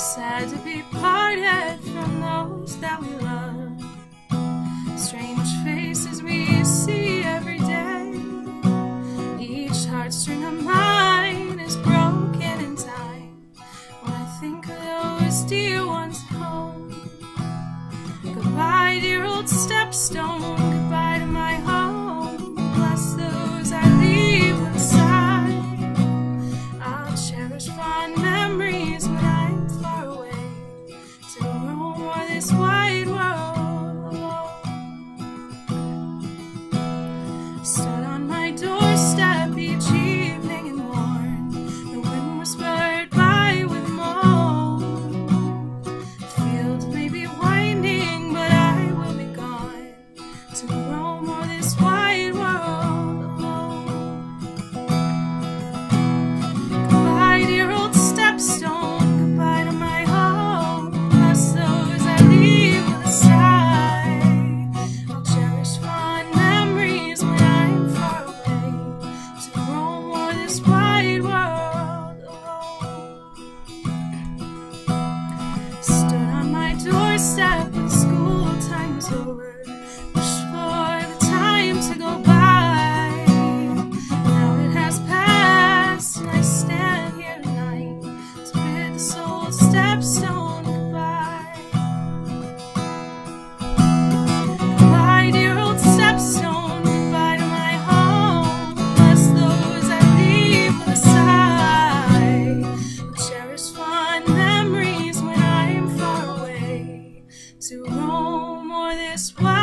Sad to be parted from those that we love. Strange faces we see every day. Each heartstring of mine is broken in time. When I think of those dear ones at home. Goodbye, dear old Stepstone. Goodbye to my home. Bless those I leave inside. I'll cherish fond memories when I'm far away to roam o'er this wide world alone. Stood on my doorstep each evening and mourned. The wind whispered by with moan. The fields may be winding, but I will be gone to roam o'er this wide world alone. Goodbye, dear old Stepstone. Goodbye to my home. Bless those I leave with a sigh. I'll cherish fond memories when I'm far away to roam o'er this wide world alone. Stood on my doorstep when school time was over. Wished for the time to go by. Now it has passed, and I stand here tonight to bid this old Stepstone goodbye. Goodbye, dear old Stepstone. Goodbye to my home. Bless those I leave with a sigh. I'll cherish fond memories when I'm far away to roam o'er this wide